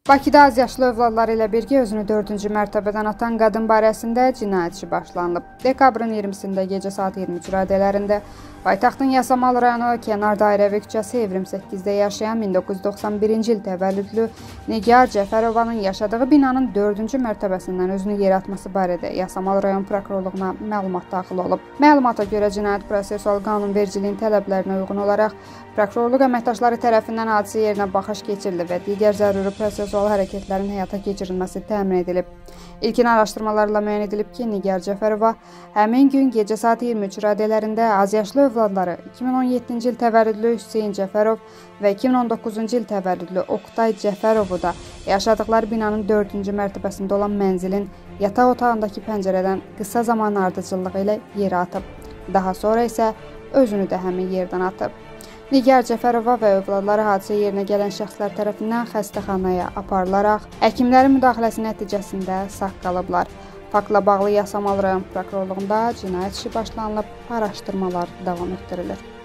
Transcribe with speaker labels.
Speaker 1: Bakıda azyaşlı övladları ilə birgə özünü 4-cü mərtəbədən atan qadın barəsində cinayət işi başlanılıb. Dekabrın 20-sində gecə saat 23 radələrində paytaxtın Yasamal rayonu Kənar Dairəvi küçəsi Evrim 8-də yaşayan 1991-ci il təvəllüdlü Nigar Cəfərovanın yaşadığı binanın 4-cü mərtəbəsindən özünü yerə atması barədə Yasamal rayon prokurorluğuna məlumat daxil olub. Məlumata görə cinayət prosessual qanunvericiliyin tələblərinə uyğun olaraq prokurorluq əməkdaşları tərəfindən hadisə yerinə baxış keçirilib və digər zəruri prosessual hərəkətlərin həyata keçirilməsi təmin edilib. İlkin araşdırmalarla müəyyən edilib ki, Nigar Cəfərova həmin gün gecə saat 23 radələrində azyaşlı övladları 2017-ci il təvəllüdlü Hüseyn Cəfərov və 2019-cu il təvəllüdlü Oqtay Cəfərovu da yaşadıkları binanın 4-cü mərtəbəsində olan mənzilin yataq otağındakı pəncərədən qısa zaman ardıcıllığı ilə yerə atıb. Daha sonra isə özünü də həmin yerdən atıb. Nigar Cəfərova və övladları hadisə yerinə gələn şəxslər tərəfindən xəstəxanaya aparılaraq həkimlərin müdaxiləsi nəticəsində sağ qalıblar. Faktla bağlı Yasamal rayon prokurorluğunda cinayət işi başlanılıb, araşdırmalar davam etdirilir.